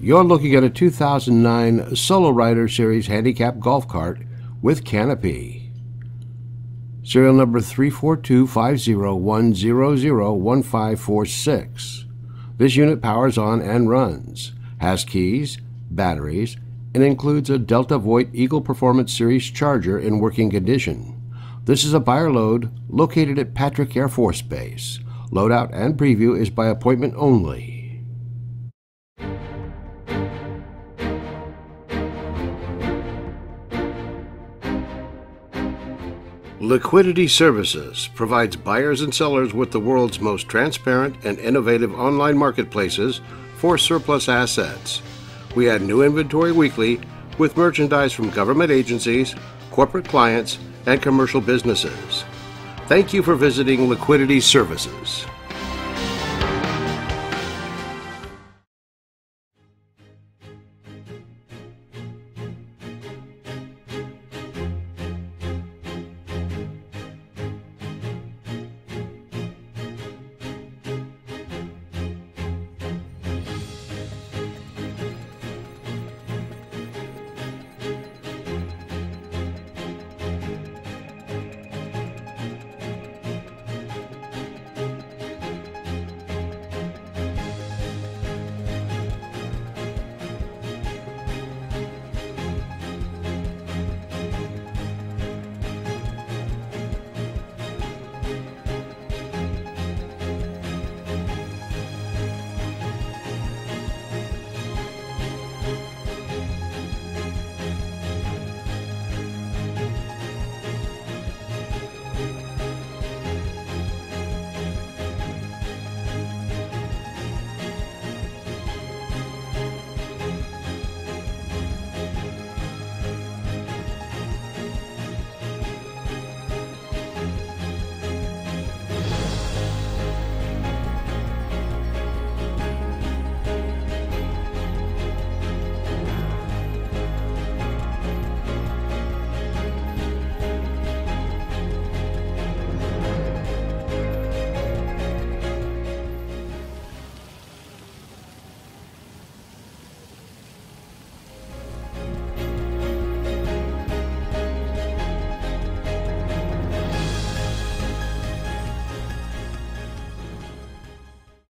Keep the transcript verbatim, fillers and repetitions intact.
You're looking at a two thousand nine SoloRider Series Handicap golf cart with canopy. Serial number three four two five zero one zero zero one five four six. This unit powers on and runs, has keys, batteries, and includes a DeltaVoit Eagle Performance Series charger in working condition. This is a buyer load located at Patrick Air Force Base. Loadout and preview is by appointment only. Liquidity Services provides buyers and sellers with the world's most transparent and innovative online marketplaces for surplus assets. We add new inventory weekly with merchandise from government agencies, corporate clients, and commercial businesses. Thank you for visiting Liquidity Services.